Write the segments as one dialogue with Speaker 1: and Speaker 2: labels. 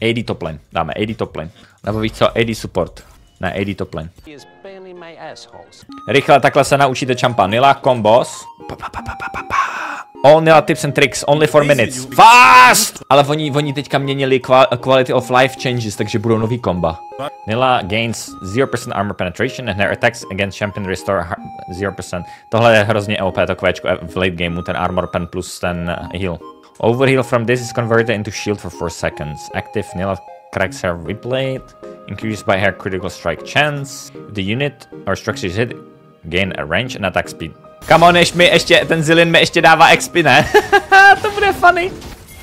Speaker 1: AD top lane. Dáme AD top lane. Nebo víš co, AD support. Ne, AD top lane. Rychle takhle se naučíte champa. Nila combos. All Nila tips and tricks, only for minutes. Fast! Ale oni teďka měnili quality of life changes, takže budou nový komba. Nila gains 0% armor penetration and her attacks against champion restore 0%. Tohle je hrozně OP, to kvéčko v late gameu, ten armor pen plus ten heal. Overheal from this is converted into shield for 4 seconds. Active Nila cracks her whipblade. Increased by her critical strike chance. The unit or structure is hit, gain a range and attack speed. Come on, ten Zillion mi ještě dává XP, ne? To bude funny.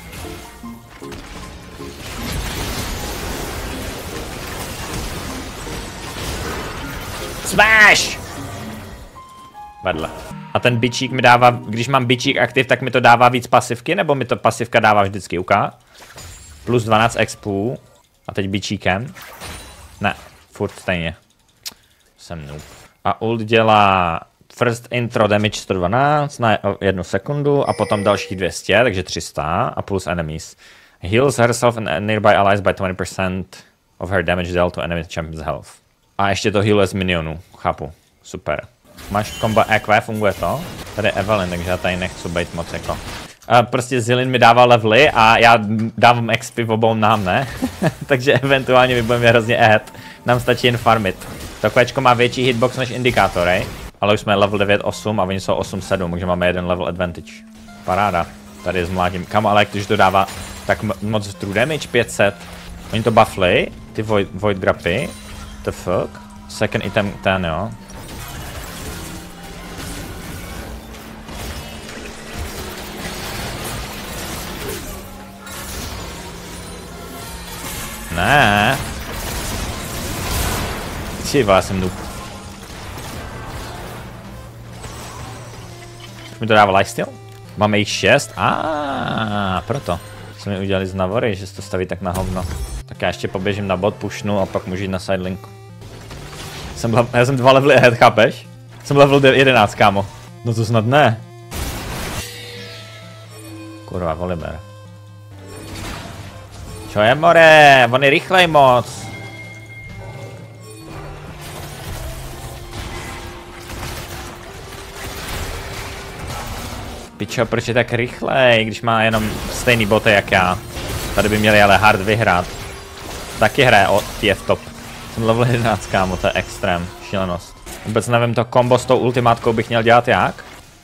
Speaker 1: Smash! Vedle. A ten bičík mi dává, když mám bičík aktiv, tak mi to dává víc pasivky, nebo mi to pasivka dává vždycky UK? Plus 12 expů. A teď bičíkem. Ne, furt stejně. Jsem noob. A ult dělá first intro damage 112 na 1 sekundu a potom další 200, takže 300 a plus enemies. Heals herself and nearby allies by 20% of her damage dealt to enemy champion's health. A ještě to healuje z minionů, chápu. Super. Máš komba EQ, funguje to? Tady je Evelyn, takže já tady nechci být moc jako. Prostě Zillion mi dává levely a já dávám XP v obou nám, ne? Takže eventuálně my budeme hrozně ahead. Nám stačí jen farmit. To kvéčko má větší hitbox než indikátor, ale už jsme level 9-8 a oni jsou 8-7, takže máme jeden level advantage. Paráda. Tady zmládím. Kam ale když to dává tak moc true damage, 500. Oni to buffly, ty void grapy. The fuck? Second item ten, jo. Ne. Ty vole, jsem noob. Už mi to dává lifesteal? Máme jich 6? Proto. Jsme mi udělali z navory, že se to staví tak na hovno. Tak já ještě poběžím na bot, pushnu a pak můžu jít na sidelink. Já jsem 2 levely ahead, chápeš? Jsem level 11, kámo. No to snad ne. Kurva, Volibear. Čo je more? On je rychlej moc. Pičo, proč je tak rychlej, když má jenom stejný boty jak já? Tady by měli ale hard vyhrát. Taky hraje o TF top. Jsem level 11, kámo, to je extrém, šílenost. Vůbec nevím, to kombo s tou ultimátkou bych měl dělat jak?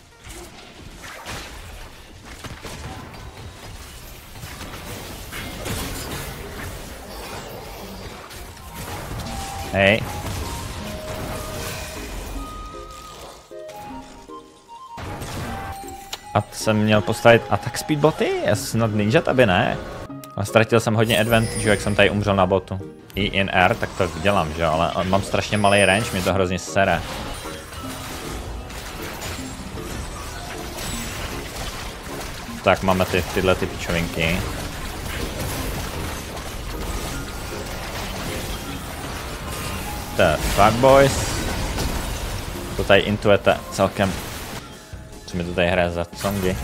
Speaker 1: Hej. A jsem měl postavit attack speed boty? Snad ninja taby ne. Ale ztratil jsem hodně advantage, jak jsem tady umřel na botu. I in air, tak to dělám, že jo, ale mám strašně malý range, mě to hrozně sere. Tak máme tyhle ty pičovinky. Fuck boys. To tady intuete celkem. Co mi to tady hraje za songy?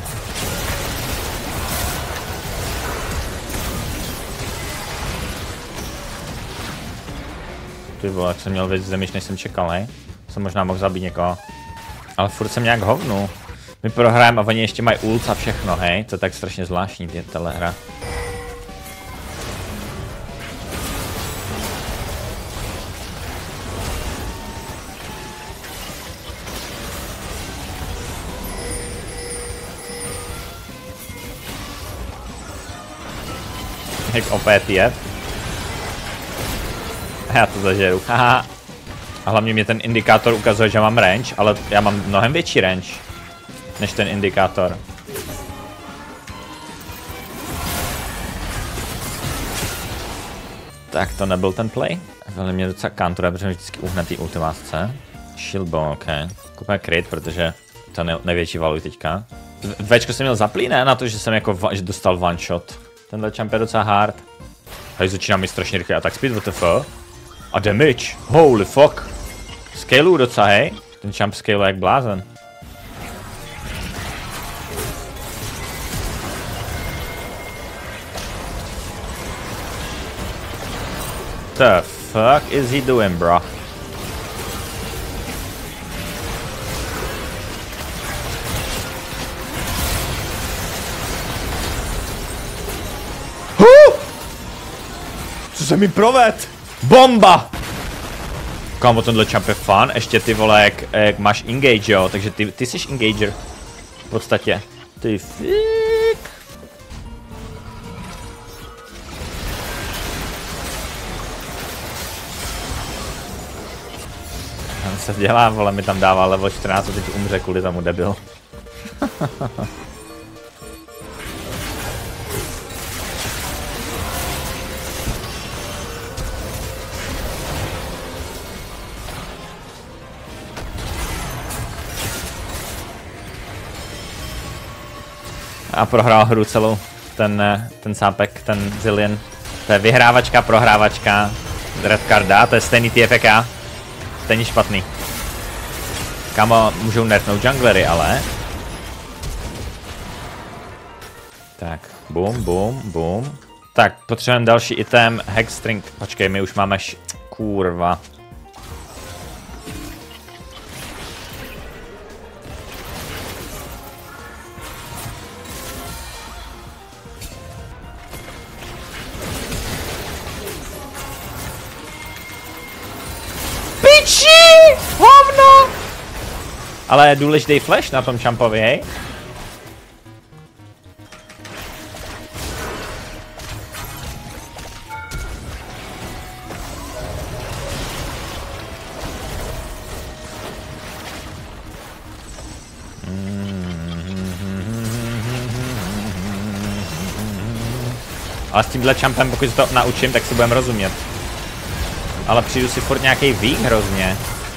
Speaker 1: Ty vole, jak jsem měl víc damage, než jsem čekal, hej? Jsem možná mohl zabít někoho. Ale furt jsem nějak hovnu. My prohrajeme a oni ještě mají ult a všechno, hej? To je tak strašně zvláštní, tahle hra. Jak opět je. Já to zažeru. Haha. A hlavně mě ten indikátor ukazuje, že mám range, ale já mám mnohem větší range než ten indikátor. Tak to nebyl ten play. Ale mě docela counter, protože vždycky uhne tý ultimátce. Shieldbone, ok. Kupme crit, protože to je největší valuj teďka. Dvečko jsem měl zaplý, ne? Na to, že jsem jako že dostal one shot. Tenhle champ je docela hard. Tady začíná mi strašně rychle attack speed, WTF. A damage, holy fuck. Scaleu docela, hej. Ten champ scaleu jak blázen. The fuck is he doing, bro? Co se mi proved? Bomba! Kámo, tenhle champ je fun, ještě ty vole, jak máš engage, jo, takže ty jsi engager. V podstatě. Ty fík. Tam se dělá, vole, mi tam dává level 14 a teď umře kvůli tomu, debil. A prohrál hru celou, ten sápek, ten Zilean. To je vyhrávačka, prohrávačka, red carda, to je stejný TFK, stejně špatný. Kámo, můžou nerfnout junglery, ale... Tak, boom, boom, boom. Tak, potřebujeme další item, hexstring, počkej, my už máme kurva. Hovno! Ale je důležitý flash na tom champovi, hej? Ale s tímhle champem, pokud se to naučím, tak si budeme rozumět. Ale přijdu si furt nějaký vík hrozně.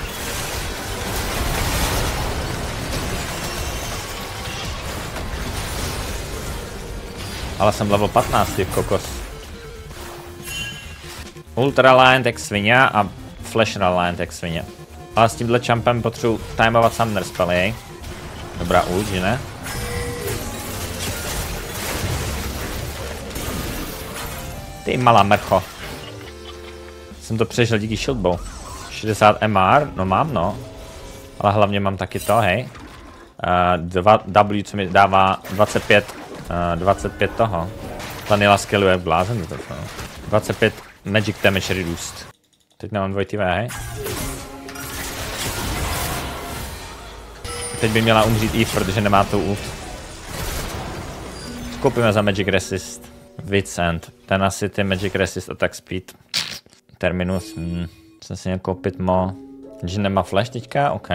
Speaker 1: Ale jsem level 15, ty kokos. Ultra Reliant jak svině a Flash Reliant jak svině. Ale s tímhle champem potřebuji timovat Summoner spely. Dobrá ult, že ne? Ty malá mrcho. Jsem to přežil díky shieldbow. 60 MR, no mám no. Ale hlavně mám taky to, hej. 2W, co mi dává 25 toho. Vanilla skillu je blázen to. 25 magic damage reduced. Teď nemám dvojitý V, hej. Teď by měla umřít Eve, protože nemá tu ult. Koupíme za magic resist. Vicent. Ten asi ty magic resist attack speed. Terminus. Jsem si měl koupit mo. Že nemá flash teďka, OK.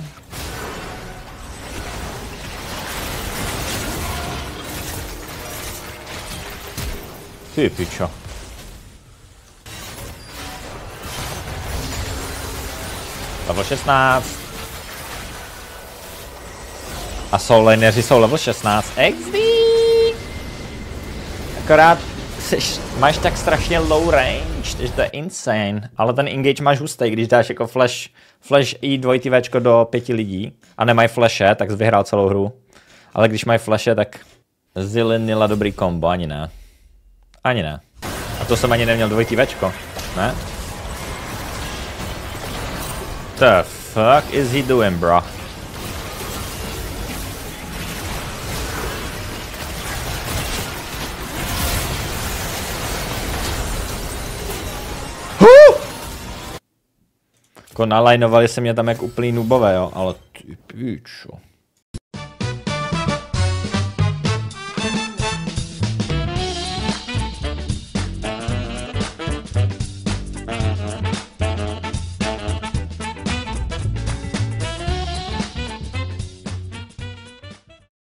Speaker 1: Ty pičo. Level 16. A soul laneři jsou level 16. XD! Akorát máš tak strašně low range, že to je insane. Ale ten engage máš hustý, když dáš jako flash i 2Včko do 5 lidí a nemají flashe, tak jsi vyhrál celou hru. Ale když mají flashe, tak Zilean měla dobrý kombo, ani ne. Ani ne. A to jsem ani neměl 2Včko, ne? The fuck is he doing, bro? Jako nalajnovali se mě tam jak úplný nubové, jo, ale ty píčo.